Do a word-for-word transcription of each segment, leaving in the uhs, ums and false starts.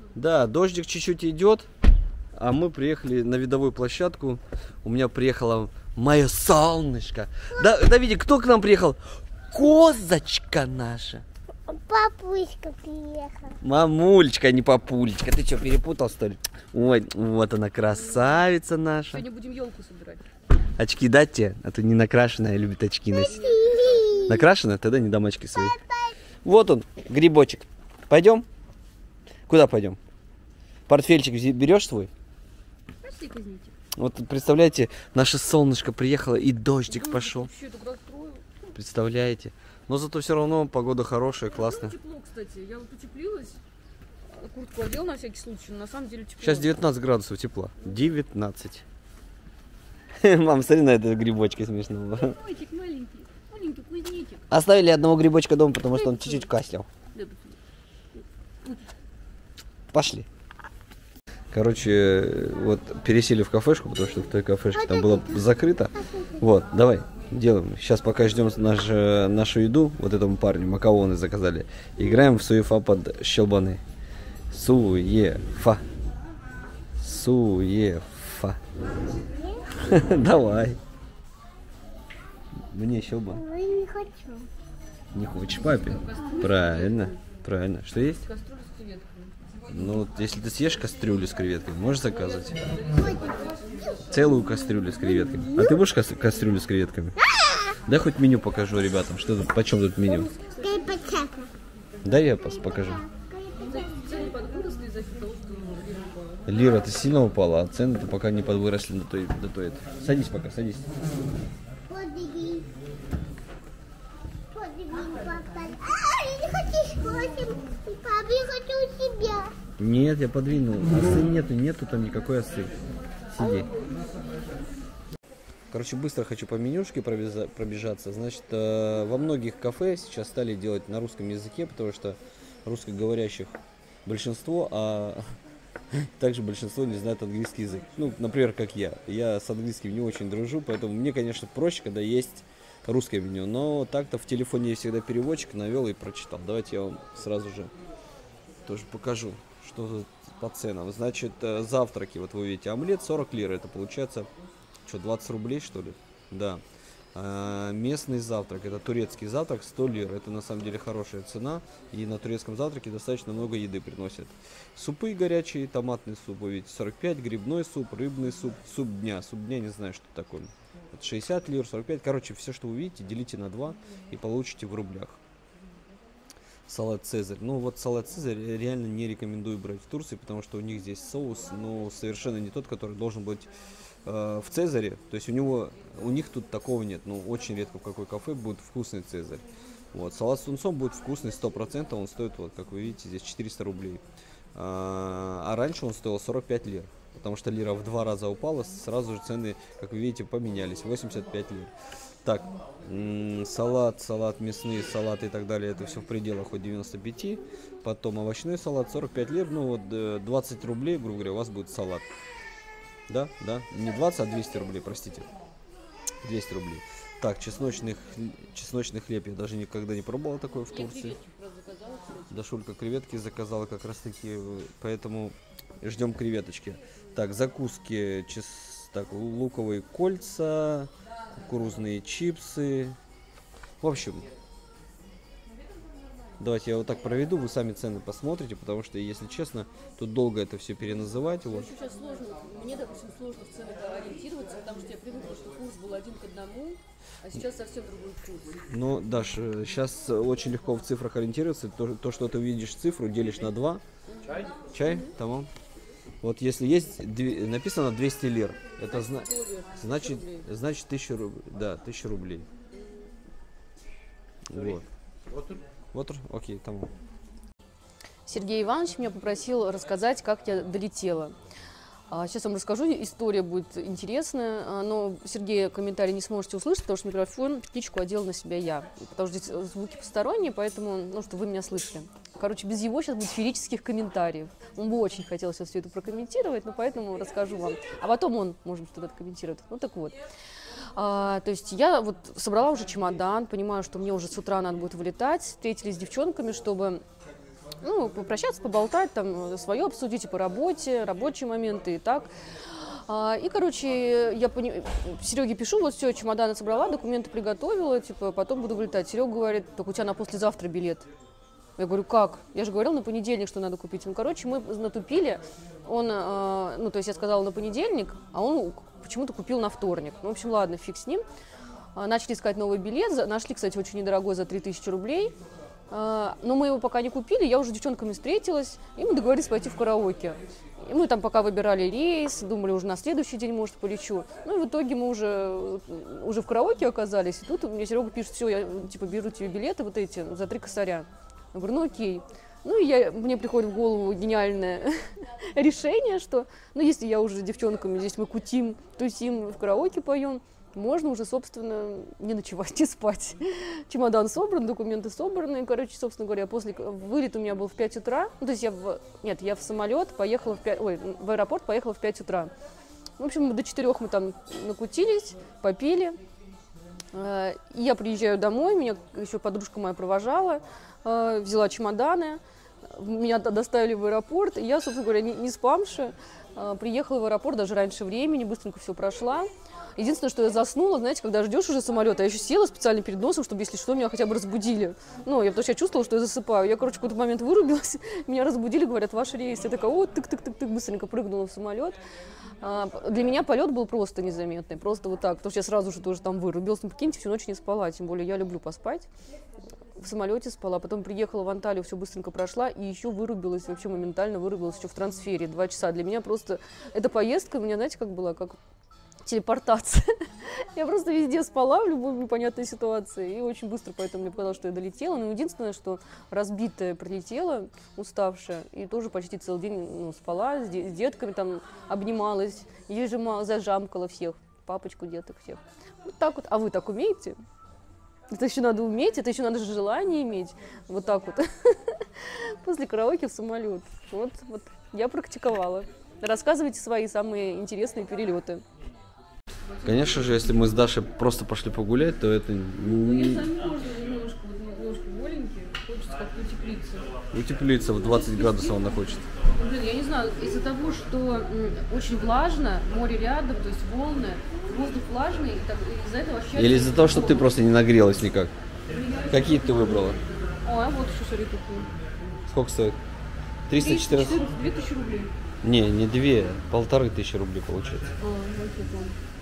Да, дождик чуть-чуть идет, а мы приехали на видовую площадку. У меня приехала мое солнышко. Да, Давидик, кто к нам приехал? Козочка наша. Папулечка приехал. Мамулечка, не папулечка. Ты что, перепутал, что ли? Ой, вот она, красавица наша. Сегодня будем елку собирать. Очки дать тебе? А то не накрашенная, любит очки носить. Накрашенная? Тогда не дам очки свои. Вот он, грибочек. Пойдем? Куда пойдем? Портфельчик берешь свой? Пошли, казните. Вот представляете, наше солнышко приехало и дождик Ой, пошел. вообще так расстроил. Представляете? Но зато все равно погода хорошая, классная. Тепло, кстати. Я вот утеплилась, куртку одел на всякий случай, но на самом деле тепло. Сейчас девятнадцать градусов тепла. девятнадцать. Мам, смотри на этого грибочка смешного. Грибочек маленький, маленький кузнечик. Оставили одного грибочка дома, потому что он чуть-чуть кашлял. Пошли. Короче, вот пересели в кафешку, потому что в той кафешке там было закрыто. Вот, давай, делаем. Сейчас пока ждем наш, нашу еду, вот этому парню, макароны заказали. Играем в суефа под щелбаны. Суефа. Суефа. Давай. Мне щелба. Не хочу. Не хочешь папе? Правильно, правильно. Что есть? Кастрюля с креветками. Ну, вот если ты съешь кастрюлю с креветками, можешь заказывать. Целую кастрюлю с креветками. А ты будешь кас- кастрюлю с креветками? Дай хоть меню покажу ребятам. Что тут, почем тут меню? Дай я пос- покажу. Цены подвыросли из-за того, что лира упала. Лира-то сильно упала, а цены-то пока не подвыросли до той, до той. Садись пока, садись. Подвигай. Подвигай, папа. А, я не хочу школе. Папа, я хочу у себя. Нет, я подвинул. Осы нету, нету там никакой осы. Сиди. Короче, быстро хочу по менюшке пробежа- пробежаться. Значит, э, во многих кафе сейчас стали делать на русском языке, потому что русскоговорящих большинство, а также большинство не знает английский язык. Ну, например, как я. Я с английским не очень дружу, поэтому мне, конечно, проще, когда есть русское меню. Но так-то в телефоне я всегда переводчик навел и прочитал. Давайте я вам сразу же тоже покажу, что тут по ценам. Значит, э, завтраки, вот вы видите, омлет сорок лир, это получается, что, двадцать рублей, что ли? Да. А, местный завтрак, это турецкий завтрак, сто лир, это на самом деле хорошая цена, и на турецком завтраке достаточно много еды приносят. Супы горячие, томатный суп, вы видите, сорок пять, грибной суп, рыбный суп, суп дня, суп дня, не знаю, что такое. Это шестьдесят лир, сорок пять, короче, все, что вы видите, делите на два и получите в рублях. Салат Цезарь. Ну вот салат Цезарь реально не рекомендую брать в Турции, потому что у них здесь соус, но совершенно не тот, который должен быть э, в Цезаре. То есть у него, у них тут такого нет. Ну очень редко в какой кафе будет вкусный Цезарь. Вот салат с тунцом будет вкусный сто процентов. Он стоит, вот как вы видите, здесь четыреста рублей. А, а раньше он стоил сорок пять лир, потому что лира в два раза упала, сразу же цены, как вы видите, поменялись. восемьдесят пять лир. Так, м- салат, салат мясные, салаты и так далее, это все в пределах от девяноста пяти. Потом овощной салат сорок пять лир, ну вот э, двадцать рублей, грубо говоря, у вас будет салат. Да, да, не двадцать, а двести рублей, простите. двести рублей. Так, чесночный, хле- чесночный хлеб, я даже никогда не пробовал такой в Турции. Дашулька креветки заказала как раз таки, поэтому ждем креветочки. Так, закуски, чес... так, луковые кольца, кукурузные чипсы. В общем, давайте я вот так проведу, вы сами цены посмотрите, потому что, если честно, тут долго это все переназывать. Вот. Сейчас сложно, мне, допустим, сложно в ценах ориентироваться, потому что я привыкла, что курс был один к одному, а сейчас совсем другой курс. Ну, Даш, сейчас очень легко в цифрах ориентироваться. То, то что ты видишь цифру, делишь на два. Чай? Чай? Mm-hmm. Тамам. Вот если есть, написано двести лир, это зна значит, значит тысяча рублей. Да, тысяча рублей. Вот. Вот, окей, там. Сергей Иванович меня попросил рассказать, как я долетела. Сейчас вам расскажу, история будет интересная, но Сергей комментарий не сможете услышать, потому что микрофон, птичку одела на себя я. Потому что здесь звуки посторонние, поэтому, ну, чтобы вы меня слышали. Короче, без его сейчас будет феерических комментариев. Он бы очень хотел сейчас все это прокомментировать, но поэтому расскажу вам. А потом он, может быть, что-то комментирует. Ну так вот. А, то есть я вот собрала уже чемодан, понимаю, что мне уже с утра надо будет вылетать. Встретились с девчонками, чтобы ну, попрощаться, поболтать, там, свое обсудить и по работе, рабочие моменты и так. А, и, короче, я пони... Сереге пишу, вот все, чемоданы собрала, документы приготовила, типа, потом буду вылетать. Серега говорит, так у тебя на послезавтра билет. Я говорю, как? Я же говорила на понедельник, что надо купить. Ну, короче, мы натупили. Он, э, ну, то есть я сказала на понедельник, а он почему-то купил на вторник. Ну, в общем, ладно, фиг с ним. А, начали искать новый билет. Нашли, кстати, очень недорогой, за три тысячи рублей. А, но мы его пока не купили. Я уже с девчонками встретилась, и мы договорились пойти в караоке. И мы там пока выбирали рейс, думали, уже на следующий день, может, полечу. Ну, и в итоге мы уже, уже в караоке оказались. И тут мне Серега пишет, все, я, типа, беру тебе билеты вот эти за три косаря. Я говорю, ну, окей. Ну, и я, мне приходит в голову гениальное решение, что, ну, если я уже с девчонками, здесь мы кутим, тусим, в караоке поем, можно уже, собственно, не ночевать, не спать. Чемодан собран, документы собраны. Короче, собственно говоря, после вылет у меня был в пять утра. Ну, то есть я в... Нет, я в самолет поехала в пять... Ой, в аэропорт поехала в пять утра. В общем, до четырех мы там накутились, попили. И я приезжаю домой, меня еще подружка моя провожала, взяла чемоданы, меня доставили в аэропорт. И я, собственно говоря, не, не спамши, приехала в аэропорт даже раньше времени, быстренько все прошла. Единственное, что я заснула, знаете, когда ждешь уже самолета, я еще села специально перед носом, чтобы, если что, меня хотя бы разбудили. Ну, я, потому что я чувствовала, что я засыпаю. Я, короче, в какой-то момент вырубилась, меня разбудили, говорят, ваш рейс. Я такая, о, тык-тык-тык-тык, быстренько прыгнула в самолет. А, для меня полет был просто незаметный, просто вот так, потому что я сразу же тоже там вырубилась. Ну, прикиньте, всю ночь не спала, тем более я люблю поспать. В самолете спала, потом приехала в Анталию, все быстренько прошла, и еще вырубилась, вообще моментально вырубилась еще в трансфере, два часа. Для меня просто эта поездка у меня, знаете, как была, как телепортация. Я просто везде спала в любой непонятной ситуации, и очень быстро поэтому мне показалось, что я долетела. Но единственное, что разбитая прилетела, уставшая, и тоже почти целый день, ну, спала, с, де- с детками там обнималась, ежемала, зажамкала всех, папочку, деток всех. Вот так вот. А вы так умеете? Это еще надо уметь, это еще надо желание иметь. Вот так вот. После караоке в самолет. Вот, вот я практиковала. Рассказывайте свои самые интересные перелеты. Конечно же, если мы с Дашей просто пошли погулять, то это не... Сами можно немножко, вот немножко голенькие, хочется как-то утеплиться. Утеплиться, в двадцать градусов она хочет. Блин, я не знаю, из-за того, что м, очень влажно, море рядом, то есть волны, воздух влажный, и так, и из-за этого вообще... Или из-за того, что ты просто не нагрелась никак? Какие ты выбрала? О, а вот еще, смотри, такую. Сколько стоит? триста четырнадцать? две тысячи рублей. Не, не две, полторы тысячи рублей получается. А, вот это.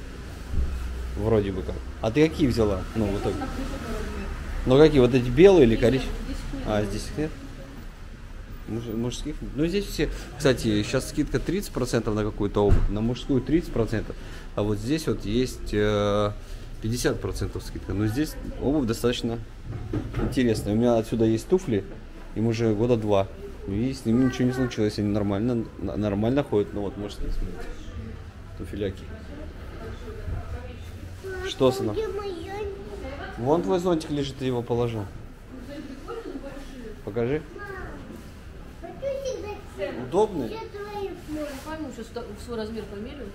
Вроде бы как. А ты какие взяла? Ну, в итоге. Ну, какие? Вот эти белые или коричневые? А, здесь их нет? Муж, мужских? Ну, здесь все... Кстати, сейчас скидка тридцать процентов на какую-то обувь, на мужскую тридцать процентов. А вот здесь вот есть э, пятьдесят процентов скидка. Но здесь обувь достаточно интересная. У меня отсюда есть туфли, им уже года два. И с ними ничего не случилось, они нормально, нормально ходят. Ну вот, можете смотреть. Туфеляки. Что, сына? Вон твой зонтик лежит, ты его положил. Покажи. Удобный? Я пойму, сейчас свой размер померяю.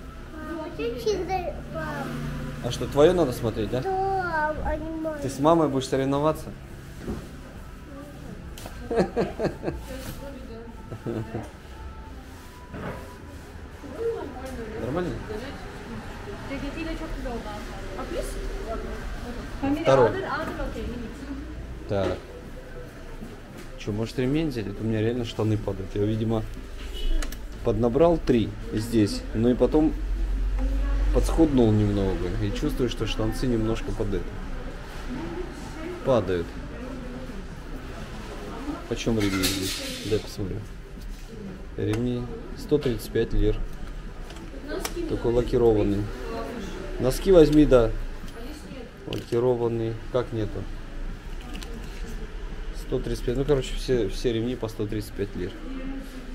А что, твое надо смотреть, да? Да, Ты с мамой будешь соревноваться? Нормально? Второй. Так. Че, может ремень взять? Это у меня реально штаны падают. Я, видимо, поднабрал три здесь, но и потом подсхуднул немного. И чувствую, что штанцы немножко под это падают. Почем ремни здесь? Дай посмотрю. Ремни сто тридцать пять лир. Такой лакированный. Носки возьми, да. Лакированный. Как нету? сто тридцать пять. Ну, короче, все, все ремни по сто тридцать пять лир.